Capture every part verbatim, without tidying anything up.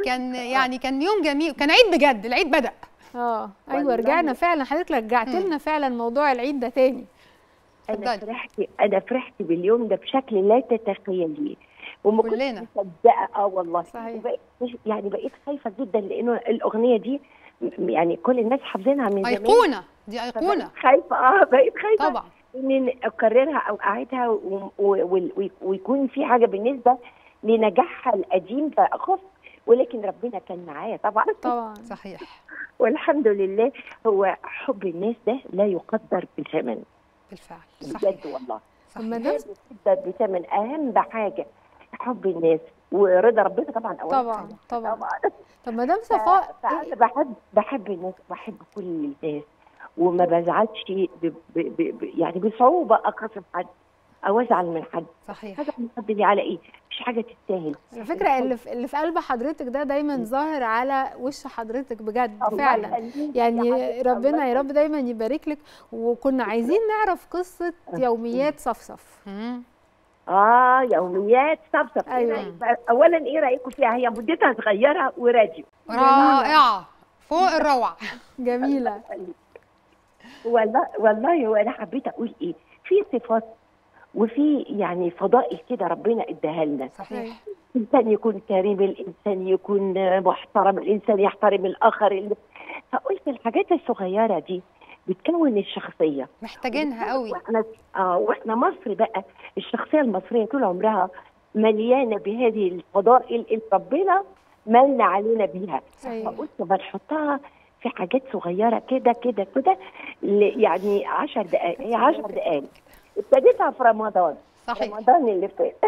كان يعني كان يوم جميل، كان عيد بجد، العيد بدأ. اه ايوه رجعنا فعلا، حضرتك رجعت لنا فعلا موضوع العيد ده تاني. انا فرحت انا فرحت باليوم ده بشكل لا تتخيليه، وما كنتش مصدقه. اه والله صحيح. وبقيت يعني بقيت خايفه جدا، لانه الاغنيه دي يعني كل الناس حافظينها من زمان. ايقونه، دي ايقونه. خايفه اه بقيت خايفه طبعا اني اكررها او اعيدها ويكون في حاجه بالنسبه لنجاحها القديم فاخف، ولكن ربنا كان معايا طبعا. طبعا صحيح. والحمد لله. هو حب الناس ده لا يقدر بثمن. بالفعل صحيح بجد والله. صحيح. لا يقدر بثمن. اهم حاجه حب الناس ورضا ربنا طبعا. طبعا طبعا طبعا. طبعا. طب مدام صفاء، فانا بحب بحب الناس، بحب كل الناس، وما بزعلش ب... ب... ب... يعني بصعوبه اخاف حد او ازعل من حد. صحيح. ازعل من حد دي على ايه؟ مش حاجه تستاهل. على فكره اللي في اللي في قلب حضرتك ده دايما ظاهر على وش حضرتك بجد فعلا. يعني ربنا يا رب دايما يبارك لك. وكنا عايزين نعرف قصه يوميات صفصف. اه يوميات صفصف. أيوة. إيه اولا ايه رايكم فيها؟ هي مدتها صغيره وراديو رائعه فوق الروعه. جميله. والله والله وانا حبيت اقول ايه، في صفات وفي يعني فضائل كده ربنا اداها لنا. صحيح. الانسان يكون كريم، الانسان يكون محترم، الانسان يحترم الاخر. فقلت الحاجات الصغيره دي بتكون الشخصيه، محتاجينها قوي. واحنا اه واحنا مصر بقى، الشخصيه المصريه طول عمرها مليانه بهذه الفضائل اللي ربنا من علينا بيها. فقلت بنحطها في حاجات صغيره كده كده كده، يعني عشر دقائق. هي عشر دقائق ابتديتها في رمضان. صحيح. رمضان اللي فات.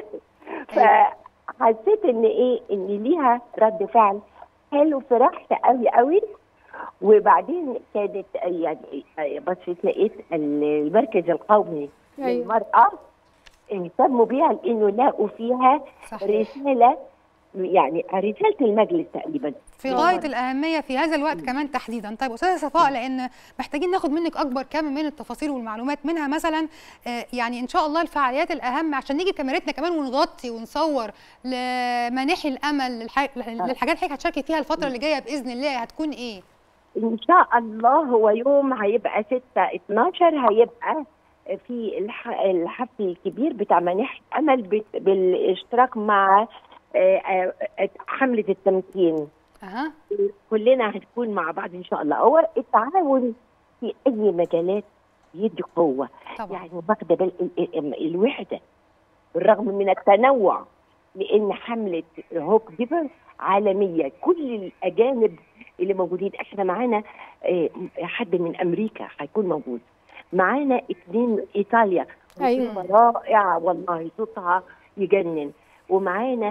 فحسيت ان ايه، ان ليها رد فعل حلو، فرحت قوي قوي. وبعدين كانت يعني بس لقيت المركز القومي للمرأة اهتموا بيها، لانه لقوا فيها رسالة، يعني رسالة المجلس تقريبا في غاية الأهمية في هذا الوقت كمان تحديدا. طيب أستاذة صفاء، لأن محتاجين ناخد منك أكبر كم من التفاصيل والمعلومات، منها مثلا يعني إن شاء الله الفعاليات الأهم، عشان نيجي بكاميرتنا كمان ونغطي ونصور لمناحي الأمل للحاجات اللي هتشاركي فيها الفترة اللي جاية بإذن الله، هتكون إيه؟ إن شاء الله هو يوم هيبقى ستة اتناشر، هيبقى في الحفل الكبير بتاع مناحي الأمل بالاشتراك مع حملة التمكين. أه. كلنا هنكون مع بعض ان شاء الله. هو التعاون في اي مجالات يدي قوه طبعا. يعني واخده بال الوحده بالرغم من التنوع، لان حمله هوك ديفر عالميه، كل الاجانب اللي موجودين. احنا معانا حد من امريكا هيكون موجود معانا، اثنين ايطاليا. ايوه رائعه والله، صوتها يجنن. ومعانا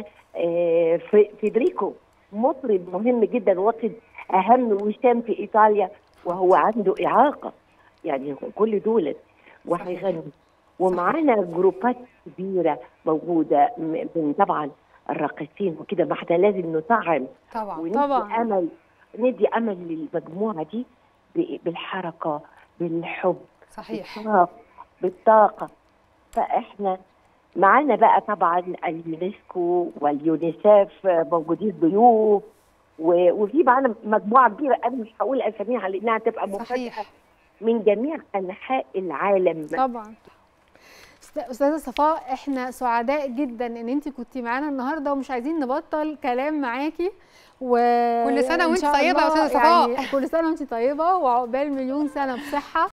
فيدريكو مطرب مهم جدا، واخد اهم وسام في ايطاليا، وهو عنده اعاقه، يعني كل دول وهيغني. ومعانا جروبات كبيره موجوده من طبعا الراقصين وكده. ما احنا لازم نطعم طبعا وندي طبعا امل، ندي امل للمجموعه دي بالحركه، بالحب، صحيح، بالطاقه, بالطاقة. فاحنا معانا بقى طبعا اليونسكو واليونيسيف موجودين ضيوف، وفي معانا مجموعه كبيره، انا مش هقول اساميها لانها تبقى مفاجاه، من جميع انحاء العالم. طبعا. استاذه صفاء، احنا سعداء جدا ان انت كنتي معانا النهارده، ومش عايزين نبطل كلام معاكي. وكل سنه وانت طيبه يا استاذه صفاء. يعني كل سنه وانت طيبه، وعقبال مليون سنه بصحه